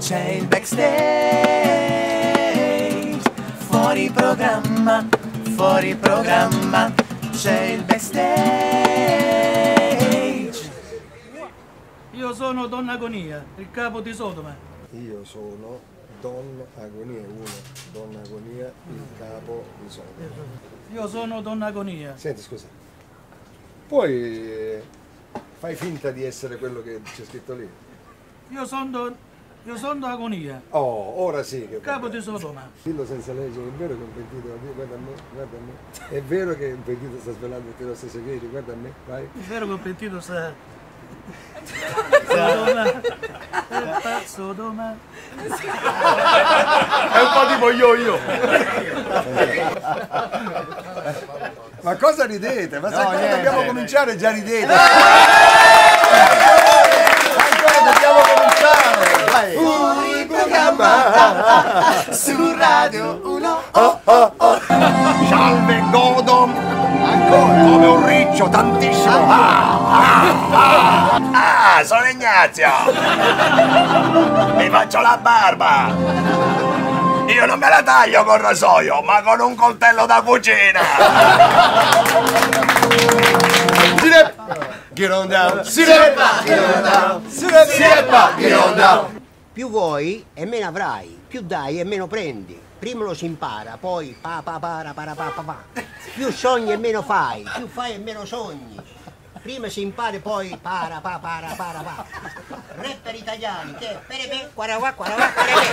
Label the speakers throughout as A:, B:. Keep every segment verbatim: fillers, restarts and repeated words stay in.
A: c'è il backstage. Fuori programma, fuori programma, c'è il backstage.
B: Io sono Don Agonia, il capo di Sodoma.
C: Io sono Don Agonia uno, Don Agonia, il capo di Sodoma.
B: Io sono Don Agonia.
C: Senti, scusa, poi eh, fai finta di essere quello che c'è scritto lì.
B: Io sono Don, io sono Don Agonia.
C: Oh, ora sì che...
B: Capo di Sodoma.
C: Dillo senza leggere, è vero che un pentito, guarda a me, guarda a me. È vero che un pentito sta svelando tutti i nostri segreti, guarda a me, vai.
B: È vero che un pentito sta... Sodoma, Sodoma.
D: È un po' tipo io-io.
C: Ma cosa ridete? Ma
D: No,
C: sai quando
D: niente,
C: dobbiamo
D: niente.
C: cominciare già ridete?
D: Ancora dobbiamo cominciare. Vai.
A: Fuori programma su Radio uno.
D: Oh, oh, oh. Salve Godom. Ancora. Come un riccio, tantissimo. Ah, ah, ah. Ah, sono Ignazio. Mi faccio la barba. Io non me la taglio col rasoio, ma con un coltello da cucina. Get on down. Sireppa. Get on down. Sireppa. Get on down.
E: Più vuoi e meno avrai, più dai e meno prendi. Prima lo si impara, poi pa pa para para pa pa pa. Più sogni e meno fai, più fai e meno sogni. Prima si impara e poi para pa para para pa. Rapper italiani, che perepe, quarawà, quarawà,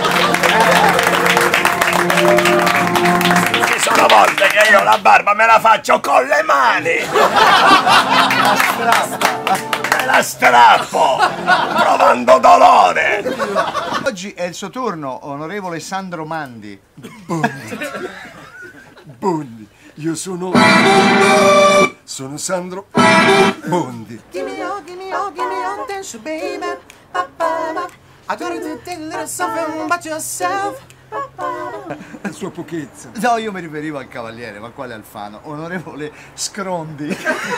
D: Ci sono volte che io la barba me la faccio con le mani. Me la strappo, provando dolore.
F: Oggi è il suo turno, onorevole Sandro Mandi.
C: Bondi. Bondi. Io sono... Sono Sandro Bondi.
A: Give me all, give me all, give me all attention, baby. Ba, ba, ba. I told you to take a little something about yourself. Ba, ba, ba.
C: La sua pochezza.
F: No, io mi riferivo al cavaliere, ma quale Alfano? Onorevole Scrondi.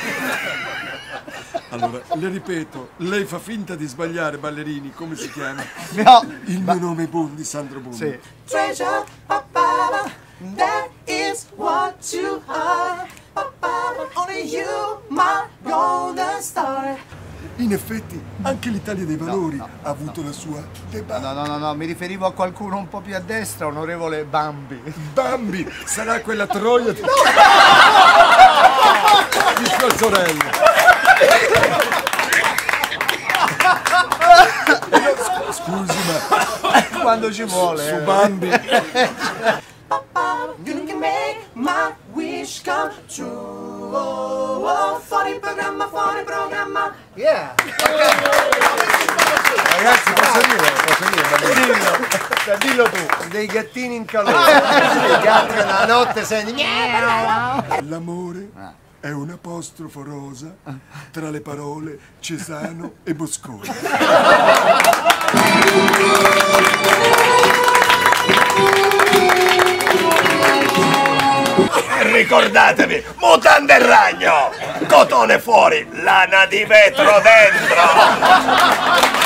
C: Allora, le ripeto, lei fa finta di sbagliare, ballerini, come si chiama?
F: No.
C: Il mio nome è Bondi, Sandro Bondi.
F: Sì.
A: Treasure, ba, ba, ba. That is what you are. Ba, ba, ba. Only you, my golden star.
C: In effetti, anche l'Italia dei Valori
F: No, no,
C: ha avuto la sua debate.
F: No, no, no, no, mi riferivo a qualcuno un po' più a destra, onorevole Bambi.
C: Bambi sarà quella troia di... di sua sorella. Scusi, ma
F: Quando ci vuole.
C: su
F: eh.
C: Bambi...
A: You can make my wish come true. Oh, oh, fuori programma, fuori programma.
F: Yeah. Ragazzi, posso dire? Posso dire? Dillo. Cioè, dillo tu. Dei gattini in calore. I gatti la notte senti.
C: L'amore è un apostrofo rosa tra le parole Cesano e Bosconi.
D: Ricordatevi, mutande e ragno, cotone fuori, lana di vetro dentro.